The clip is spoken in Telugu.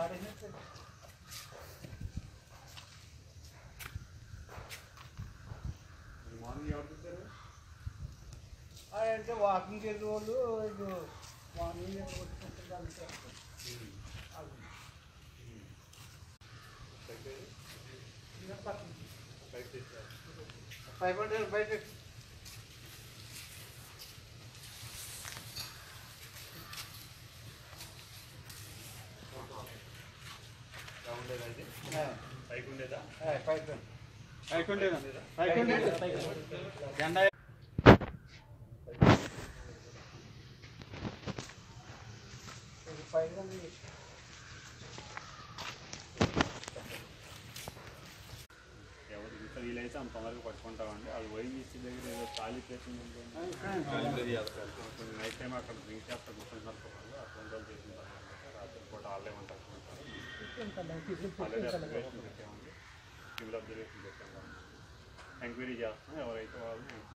అంటే వాకింగ్ చేసే వాళ్ళు మార్నింగ్ బయట జెండా ఎవరు ఇంత వీలైతే అంత తొందరగా పట్టుకుంటామండి. అది వైద్య దగ్గర ఏదో ఖాళీ ప్లేస్ నైట్ టైం అక్కడ డ్రింక్ చేస్తా కూర్చుంటున్నారు వాళ్ళు. అటువంటి వాళ్ళు చేసిన తర్వాత రాత్రి పూట వాళ్ళే వంట ఆల్రెడీ అబ్జర్వేషన్ పెట్టామండి. సివిల్ అబ్జర్వేషన్ పెట్టాము. ఎంక్వైరీ చేస్తాం. ఎవరైతే వాళ్ళని